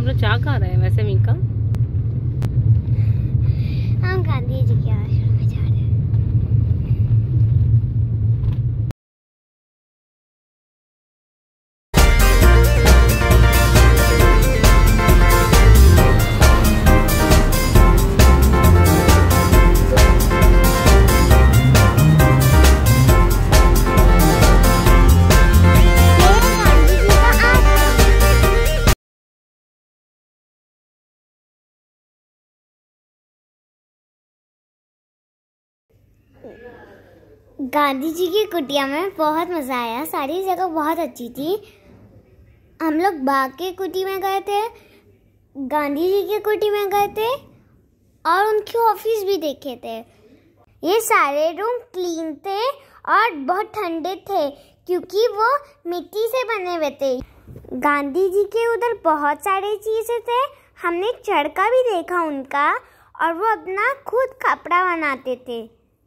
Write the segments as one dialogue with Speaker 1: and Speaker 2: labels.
Speaker 1: लोग जा कहाँ रहे हैं वैसे मीका?
Speaker 2: हम गांधी जी के आश्रम में जा रहे हैं। गांधी जी की कुटिया में बहुत मज़ा आया। सारी जगह बहुत अच्छी थी। हम लोग बाग के कुटी में गए थे, गांधी जी की कुटी में गए थे और उनकी ऑफिस भी देखे थे। ये सारे रूम क्लीन थे और बहुत ठंडे थे क्योंकि वो मिट्टी से बने हुए थे। गांधी जी के उधर बहुत सारे चीज़ें थे। हमने चरखा भी देखा उनका, और वो अपना खुद कपड़ा बनाते थे।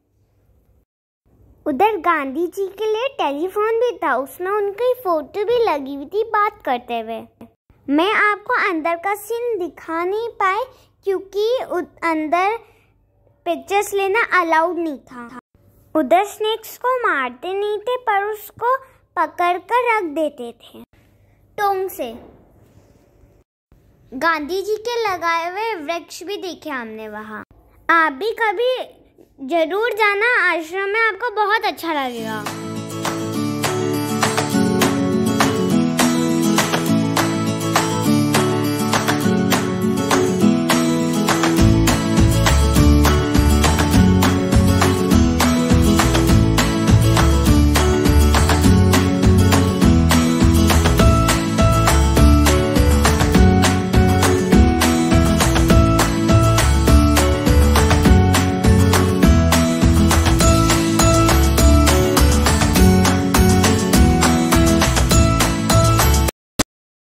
Speaker 2: उधर गांधी जी के लिए टेलीफोन भी था, उसमें उनकी फोटो भी लगी हुई थी बात करते हुए। मैं आपको अंदर का सीन दिखा नहीं पाए क्योंकि अंदर पिक्चर्स लेना अलाउड नहीं था। उधर स्नेक्स को मारते नहीं थे पर उसको पकड़ कर रख देते थे टोंग से। गांधी जी के लगाए हुए वृक्ष भी देखे हमने वहाँ। आप भी कभी जरूर जाना आश्रम में, आपको बहुत अच्छा लगेगा।